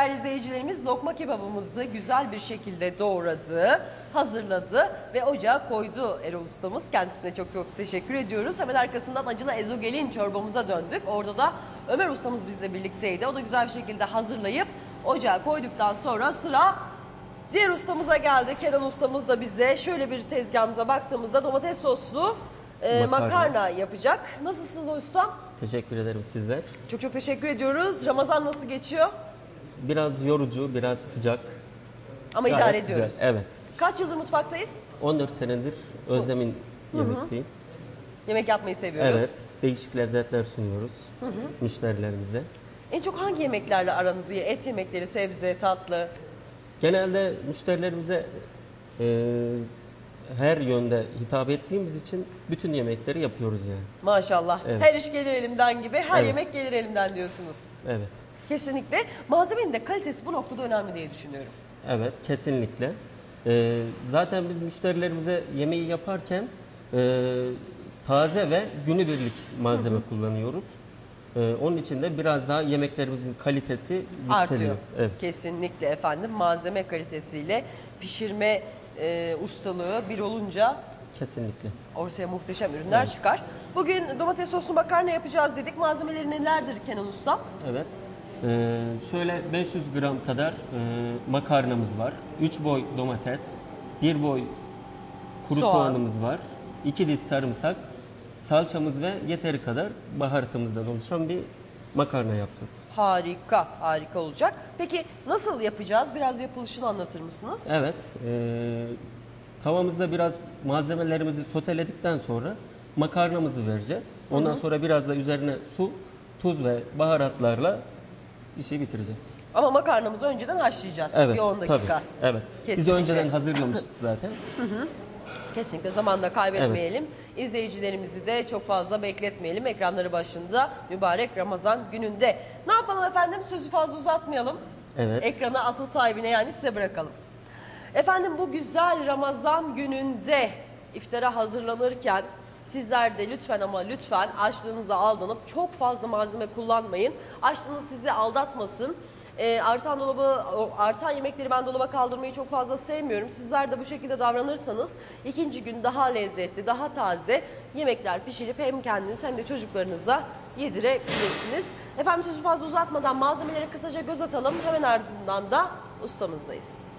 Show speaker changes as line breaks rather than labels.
değerli izleyicilerimiz lokma kebabımızı güzel bir şekilde doğradı, hazırladı ve ocağa koydu Erol ustamız. Kendisine çok çok teşekkür ediyoruz. Hemen arkasından acılı ezogelin çorbamıza döndük. Orada da Ömer ustamız bizle birlikteydi. O da güzel bir şekilde hazırlayıp ocağa koyduktan sonra sıra diğer ustamıza geldi. Kenan ustamız da bize şöyle bir tezgahımıza baktığımızda domates soslu makarna yapacak. Nasılsınız ustam?
Teşekkür ederim, sizler.
Çok çok teşekkür ediyoruz. Ramazan nasıl geçiyor?
Biraz yorucu, biraz sıcak.
Ama
Gayet
idare
güzel,
ediyoruz.
evet.
Kaç yıldır mutfaktayız?
14 senedir Özlem'in yemekteyim.
Yemek yapmayı seviyoruz.
Evet, değişik lezzetler sunuyoruz müşterilerimize.
En çok hangi yemeklerle aranız iyi? Et yemekleri, sebze, tatlı?
Genelde müşterilerimize her yönde hitap ettiğimiz için bütün yemekleri yapıyoruz yani.
Maşallah.
Evet.
Her iş gelir elimden gibi, her
Evet.
yemek gelir elimden diyorsunuz.
Evet,
Kesinlikle. Malzemenin de kalitesi bu noktada önemli diye düşünüyorum.
evet, kesinlikle. Zaten biz müşterilerimize yemeği yaparken taze ve günübirlik malzeme kullanıyoruz. Onun için de biraz daha yemeklerimizin kalitesi yükseliyor.
Artıyor.
Evet.
Kesinlikle efendim. Malzeme kalitesiyle pişirme ustalığı bir olunca
Kesinlikle.
ortaya muhteşem ürünler çıkar. Bugün domates soslu makarna yapacağız dedik. Malzemeleri nelerdir Kenan Usta?
Evet. Şöyle 500 gram kadar makarnamız var. 3 boy domates, 1 boy kuru
Soğan.
soğanımız var. 2 diş sarımsak, salçamız ve yeteri kadar baharatımızdan oluşan bir makarna yapacağız.
Harika, harika olacak. Peki nasıl yapacağız? Biraz yapılışını anlatır mısınız?
Evet. Tavamızda biraz malzemelerimizi soteledikten sonra makarnamızı vereceğiz. Ondan sonra biraz da üzerine su, tuz ve baharatlarla işi bitireceğiz.
Ama makarnamızı önceden haşlayacağız.
Evet,
Bir 10 dakika.
tabii. Evet. Biz
Kesinlikle.
önceden hazırlamıştık zaten.
Kesinlikle zamanda kaybetmeyelim. İzleyicilerimizi de çok fazla bekletmeyelim. Ekranları başında mübarek Ramazan gününde. Ne yapalım efendim? Sözü fazla uzatmayalım.
Evet.
Ekranı asıl sahibine yani size bırakalım. Efendim bu güzel Ramazan gününde iftara hazırlanırken sizler de lütfen ama lütfen açlığınıza aldanıp çok fazla malzeme kullanmayın. Açlığınız sizi aldatmasın. Artan yemekleri ben dolaba kaldırmayı çok fazla sevmiyorum. Sizler de bu şekilde davranırsanız ikinci gün daha lezzetli, daha taze yemekler pişirip hem kendiniz hem de çocuklarınıza yedirebilirsiniz. Efendim sözü fazla uzatmadan malzemelere kısaca göz atalım. Hemen ardından da ustamızdayız.